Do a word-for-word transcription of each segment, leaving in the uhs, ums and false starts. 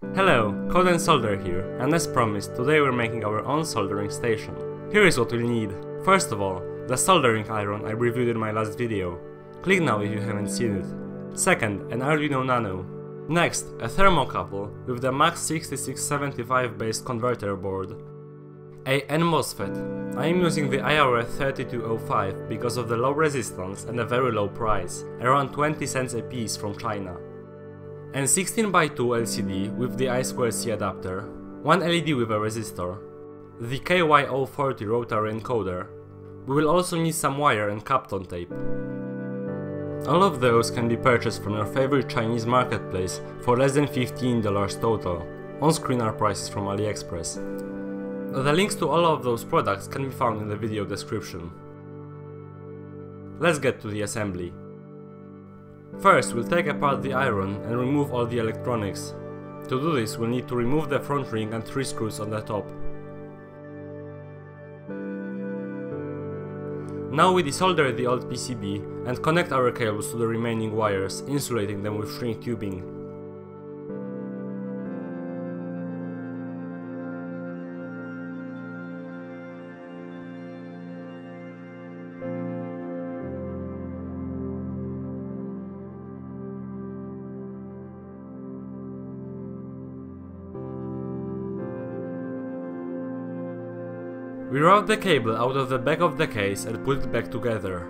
Hello, Code and Solder here, and as promised, today we're making our own soldering station. Here is what we'll need. First of all, the soldering iron I reviewed in my last video. Click now if you haven't seen it. Second, an Arduino Nano. Next, a thermocouple with the max sixty-six seventy-five based converter board. A N MOSFET. I am using the I R F thirty-two oh five because of the low resistance and a very low price, around twenty cents a piece from China. An sixteen by two L C D with the I two C adapter, one L E D with a resistor, the K Y zero forty Rotary encoder. We will also need some wire and Kapton tape. All of those can be purchased from your favorite Chinese marketplace for less than fifteen dollars total. On screen are prices from AliExpress. The links to all of those products can be found in the video description. Let's get to the assembly. First, we'll take apart the iron and remove all the electronics. To do this, we'll need to remove the front ring and three screws on the top. Now we desolder the old P C B and connect our cables to the remaining wires, insulating them with shrink tubing. We route the cable out of the back of the case and put it back together.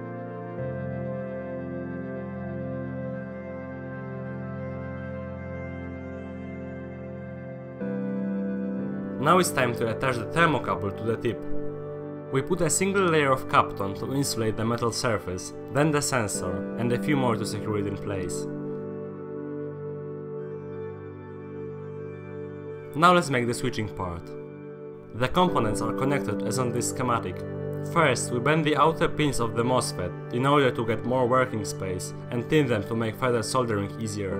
Now it's time to attach the thermocouple to the tip. We put a single layer of Kapton to insulate the metal surface, then the sensor, and a few more to secure it in place. Now let's make the switching part. The components are connected as on this schematic. First, we bend the outer pins of the MOSFET in order to get more working space and tin them to make further soldering easier.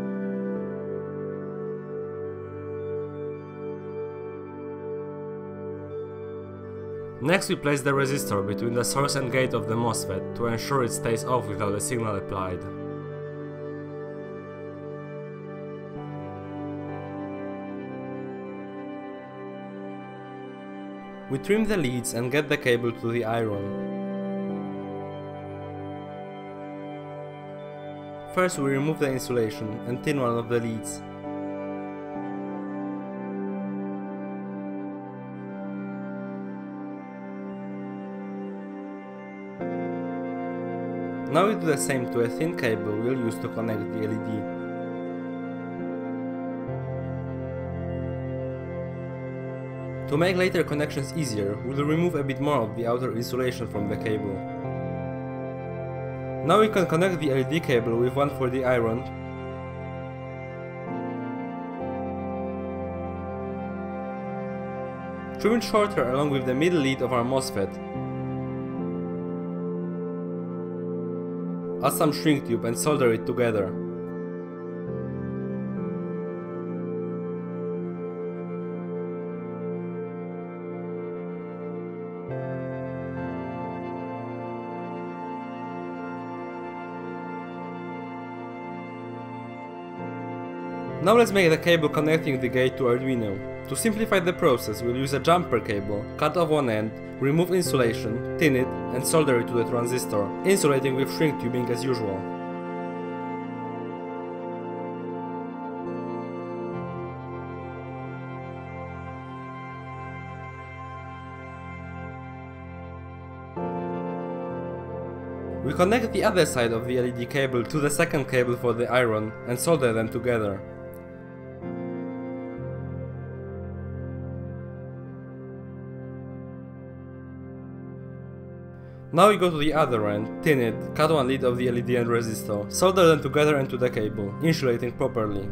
Next, we place the resistor between the source and gate of the MOSFET to ensure it stays off without a signal applied. We trim the leads and get the cable to the iron. First we remove the insulation and tin one of the leads. Now we do the same to a thin cable we'll use to connect the L E D. To make later connections easier, we'll remove a bit more of the outer insulation from the cable. Now we can connect the L E D cable with one for the iron, trim it shorter along with the middle lead of our MOSFET, add some shrink tube and solder it together. Now let's make the cable connecting the gate to Arduino. To simplify the process, we'll use a jumper cable, cut off one end, remove insulation, tin it, and solder it to the transistor, insulating with shrink tubing as usual. We connect the other side of the L E D cable to the second cable for the iron and solder them together. Now we go to the other end, tin it, cut one lead of the L E D and resistor, solder them together into the cable, insulating properly.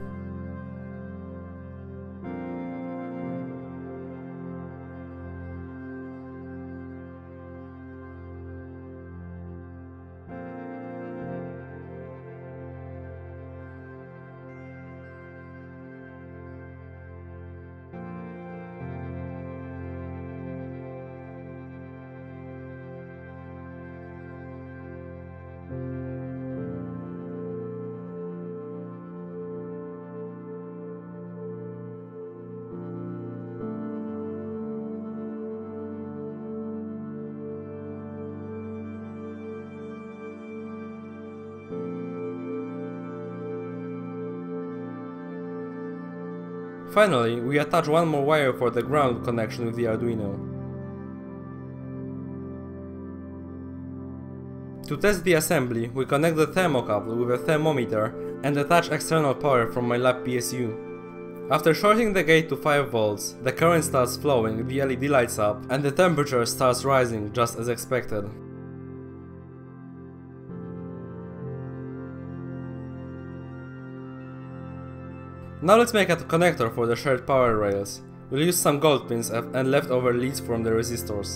Finally, we attach one more wire for the ground connection with the Arduino. To test the assembly, we connect the thermocouple with a thermometer and attach external power from my lab P S U. After shorting the gate to five volts, the current starts flowing, the L E D lights up, and the temperature starts rising just as expected. Now let's make a connector for the shared power rails. We'll use some gold pins and leftover leads from the resistors.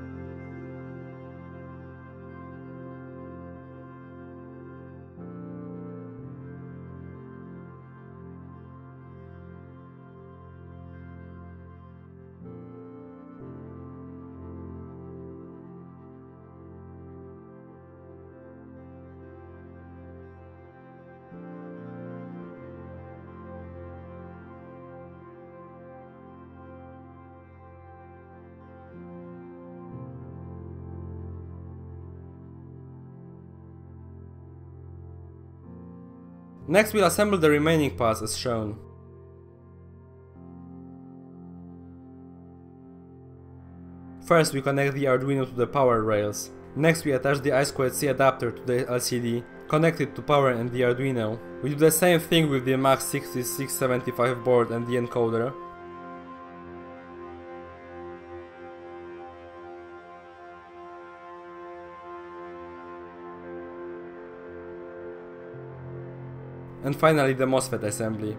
Next we'll assemble the remaining parts as shown. First we connect the Arduino to the power rails. Next we attach the I two C adapter to the L C D, connect it to power and the Arduino. We do the same thing with the Max sixty-six seventy-five board and the encoder. And finally the MOSFET assembly.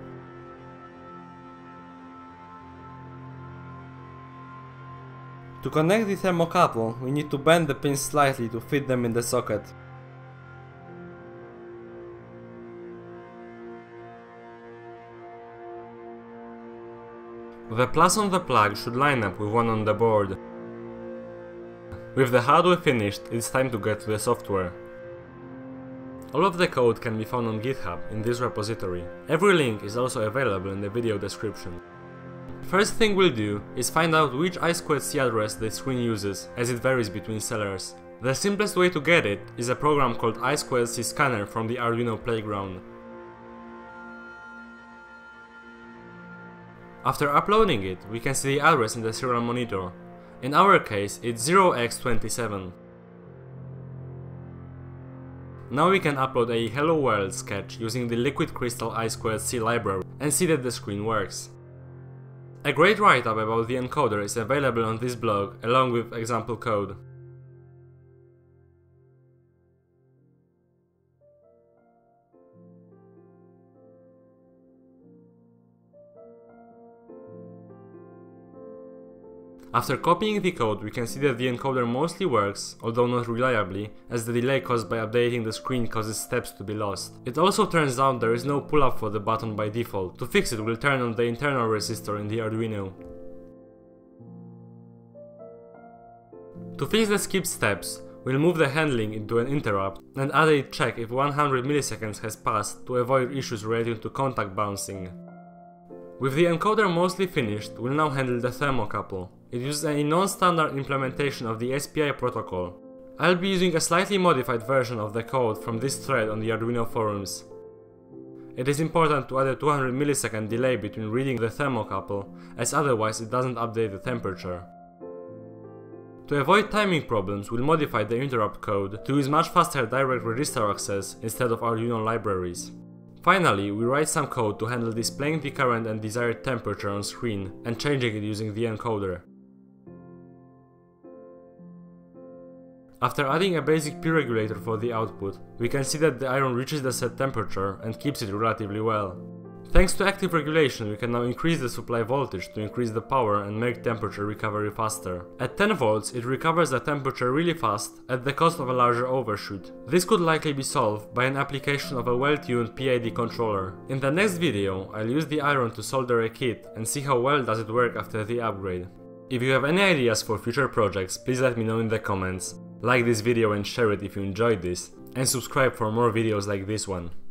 To connect the thermocouple, we need to bend the pins slightly to fit them in the socket. The plus on the plug should line up with one on the board. With the hardware finished, it's time to get to the software. All of the code can be found on Github in this repository. Every link is also available in the video description. First thing we'll do is find out which I two C address the screen uses, as it varies between sellers. The simplest way to get it is a program called I two C Scanner from the Arduino Playground. After uploading it, we can see the address in the serial monitor. In our case, it's zero x twenty-seven. Now we can upload a Hello World sketch using the Liquid Crystal I two C library and see that the screen works. A great write-up about the encoder is available on this blog along with example code. After copying the code, we can see that the encoder mostly works, although not reliably, as the delay caused by updating the screen causes steps to be lost. It also turns out there is no pull-up for the button by default. To fix it, we'll turn on the internal resistor in the Arduino. To fix the skip steps, we'll move the handling into an interrupt and add a check if one hundred milliseconds has passed to avoid issues relating to contact bouncing. With the encoder mostly finished, we'll now handle the thermocouple. It uses a non-standard implementation of the S P I protocol. I'll be using a slightly modified version of the code from this thread on the Arduino Forums. It is important to add a two hundred millisecond delay between reading the thermocouple, as otherwise it doesn't update the temperature. To avoid timing problems, we'll modify the interrupt code to use much faster direct register access instead of Arduino libraries. Finally, we write some code to handle displaying the current and desired temperature on screen and changing it using the encoder. After adding a basic P regulator for the output, we can see that the iron reaches the set temperature and keeps it relatively well. Thanks to active regulation, we can now increase the supply voltage to increase the power and make temperature recovery faster. At ten volts, it recovers the temperature really fast at the cost of a larger overshoot. This could likely be solved by an application of a well-tuned P I D controller. In the next video, I'll use the iron to solder a kit and see how well does it work after the upgrade. If you have any ideas for future projects, please let me know in the comments. Like this video and share it if you enjoyed this, and subscribe for more videos like this one.